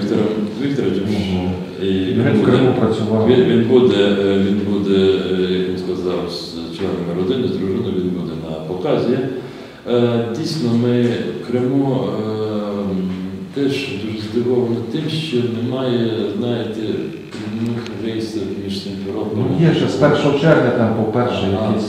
Віктором Вікторовичем. Він в Криму працював. Він буде, як він сказав, з членами родини, з дружиною, він буде на показі. Дійсно, ми в Криму теж дуже здивовані тим, що немає, знаєте, прямих рейсів між Сімферополем. Є ще з 1 червня, там по перший якийсь.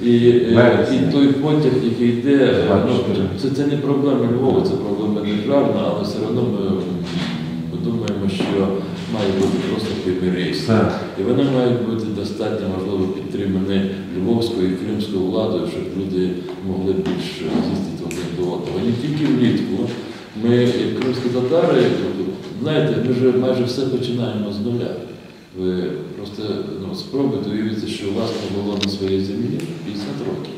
І той потяг, який йде, це не проблема Львова, це проблема державна, але все одно ми думаємо, що має бути просто прямий рейс. І вони мають бути достатньо, можливо, підтримані львовською і кримською владою, щоб люди могли більше їздити один до одного. Не тільки влітку. Ми, як кримські татари, знаєте, ми вже майже все починаємо з нуля. Ви просто спробуйте уявити, що у вас не було на своїй землі 50 років.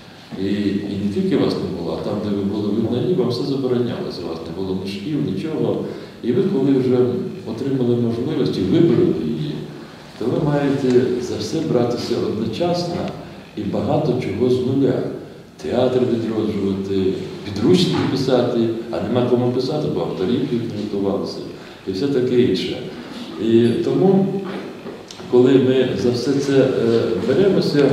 І не тільки вас не було, а там, де ви були вигнані, вам все заборонялося. У вас не було ні шкіл, нічого. І ви, коли вже отримали можливість і вибрали її, то ви маєте за все братися одночасно і багато чого з нуля. Театр відроджувати, підручники писати, а нема кому писати, бо авторів не готувалися. І все таке інше. І тому, коли ми за все це беремося,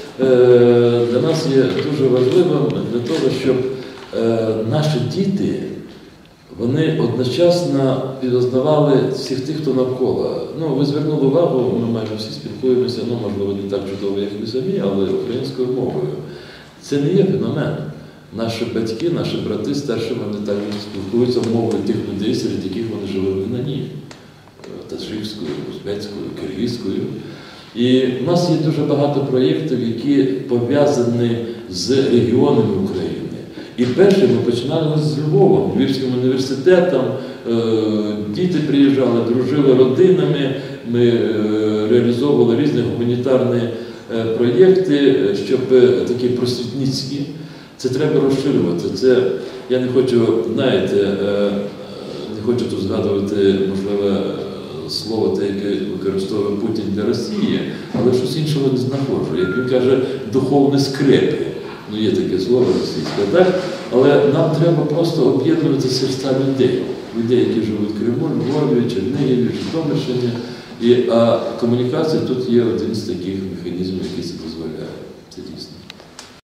для нас є дуже важливим для того, щоб наші діти, вони одночасно пізнавали всіх тих, хто навколо. Ви звернули увагу, ми майже всі спілкуємося, можливо, не так чудово, як ви самі, але українською мовою. Це не є феномен. Наші батьки, наші брати старші, вони також спілкуються мовою тих людей, серед яких вони жили в вигнанні. Таджикською, узбецькою, киргизькою. І в нас є дуже багато проєктів, які пов'язані з регіонами України. І перше ми починали з Львовом, Львівським університетом. Діти приїжджали, дружили родинами, ми реалізовували різні гуманітарні проєкти, щоб такі просвітницькі. Це треба розширювати. Це, я не хочу, знаєте, не хочу тут згадувати, можливо, слово те, яке використовує Путін для Росії, але щось іншого не знаходжу. Як він каже, духовні скрепи. Є таке слово російське, так? Але нам треба просто об'єднувати серця людей. Людей, які живуть в Криму, Львові, Чернігові, Житомирщині. А комунікація тут є один з таких механізмів, який це дозволяє. Це дійсно.